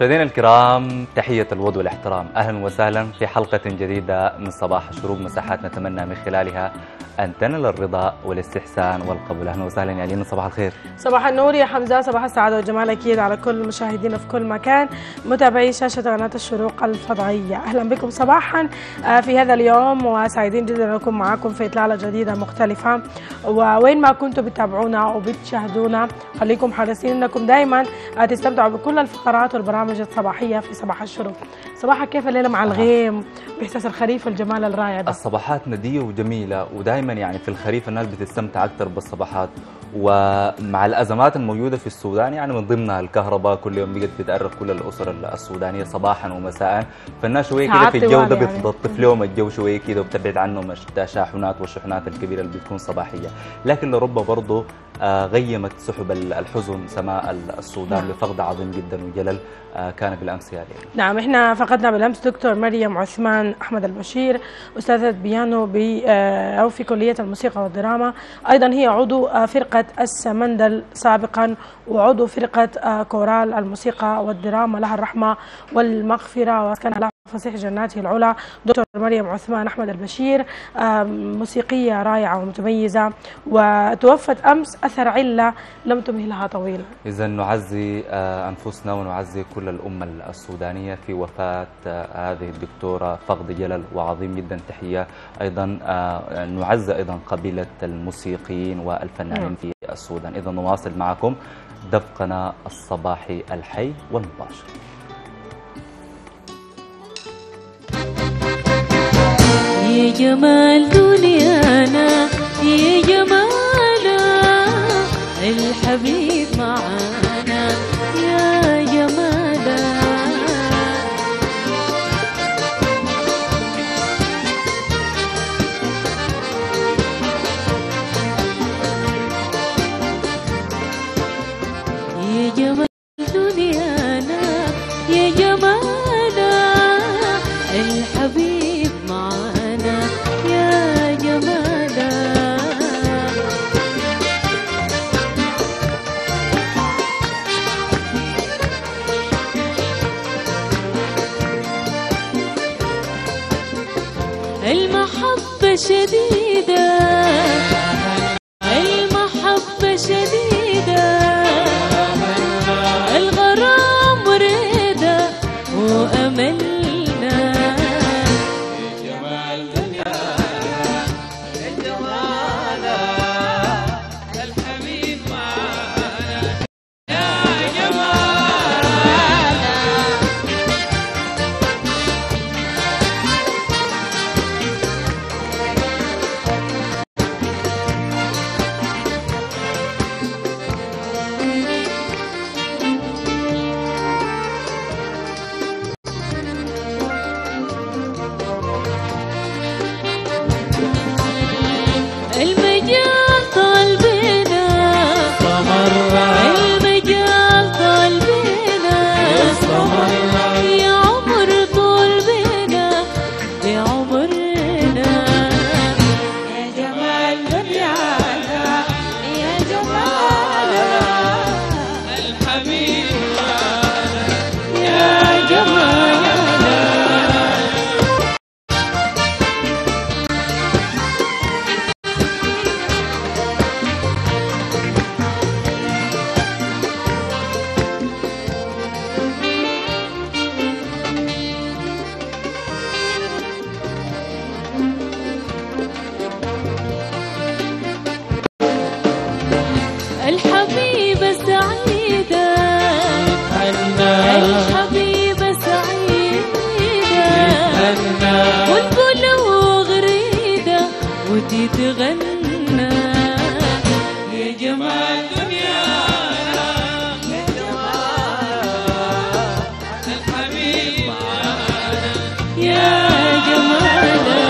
مشاهدينا الكرام، تحية الود والاحترام، أهلا وسهلا في حلقة جديدة من صباح الشروق، مساحات نتمنى من خلالها أن تنال الرضا والاستحسان والقبول. أهلا وسهلا يا لينا، صباح الخير. صباح النور يا حمزة، صباح السعادة والجمال أكيد على كل المشاهدين في كل مكان، متابعي شاشة قناة الشروق الفضائية. أهلا بكم صباحا في هذا اليوم، وسعيدين جدا أن نكون معكم في إطلالة جديدة مختلفة. ووين ما كنتوا بتتابعونا وبتشاهدونا، خليكم حريصين أنكم دائما تستمتعوا بكل الفقرات والبرامج الصباحية في صباح الشروق. صباحك كيف الليلة مع الغيم بإحساس الخريف والجمال الرائع ده؟ الصباحات ندية وجميلة، ودائما يعني في الخريف الناس بتستمتع أكثر بالصباحات، ومع الأزمات الموجودة في السودان يعني من ضمنها الكهرباء كل يوم بقت بتأرق كل الأسر السودانية صباحا ومساء، فالناس شوية كده في الجو ده بتلطف لهم الجو شوية كده وبتبعد عنهم التشاحنات والشحنات الكبيرة اللي بتكون صباحية. لكن لربما برضه غيمت سحب الحزن سماء السودان بفقد عظيم جدا وجلل كان بالامس يا ليلى. نعم، احنا فقدنا بالامس دكتور مريم عثمان احمد البشير، استاذه بيانو او في كليه الموسيقى والدراما، ايضا هي عضو فرقه السمندل سابقا وعضو فرقه كورال الموسيقى والدراما، لها الرحمه والمغفره وكان لها فسيح جناته العلا. دكتور مريم عثمان أحمد البشير موسيقية رائعة ومتميزة، وتوفت أمس أثر علة لم تمهلها طويلا. إذا نعزي أنفسنا ونعزي كل الأمة السودانية في وفاة هذه الدكتورة، فقد جلل وعظيم جدا. تحية أيضا نعزي أيضا قبيلة الموسيقيين والفنانين في السودان. إذا نواصل معكم دفقنا الصباحي الحي والمباشر. يا جمال دنيانا يا جمالا، الحبيب معانا يا جمالا. يا جمال دنيانا يا جمالا، الحبيب معانا يا جمالا. المحبة شديدة، المحبة شديدة، الغرام وريدة وأملنا. يا جمال دنيانا يا جمالا، الحبيب معانا يا جمالا. المجال طال بينا المجال طال بينا يا عمر طول بينا يا عمرنا. يا جمال دنيانا يا جمالا، الحبيب يا جمالا. الحبيبة سعيدة، الحبيبة سعيدة، والبلوغ غريدة وتتغنى. يا جمال دنيانا يا جمالا، الحبيب معانا يا جمالا.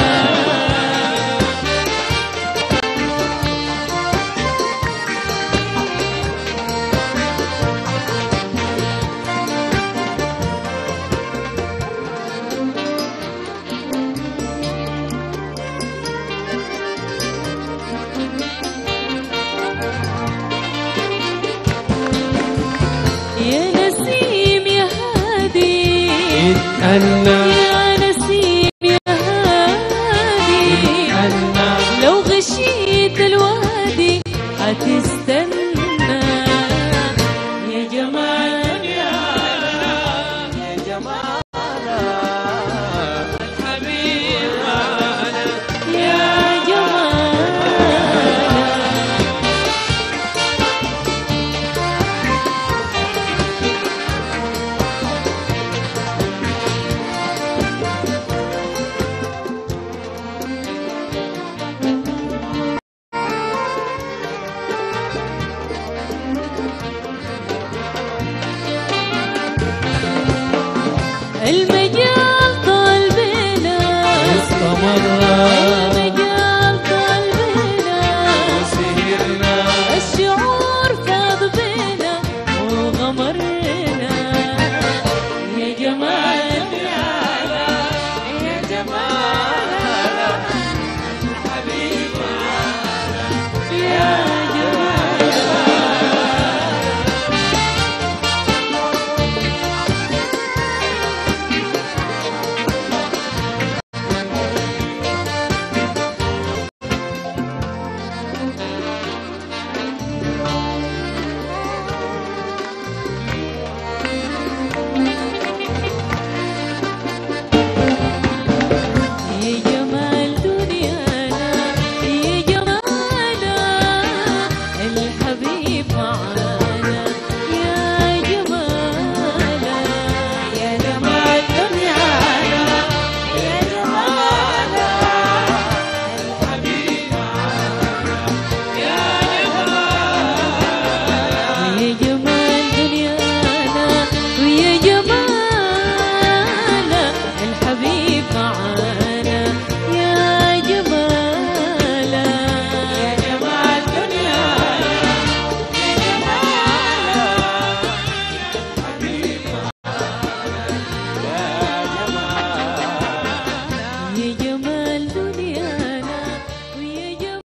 جمال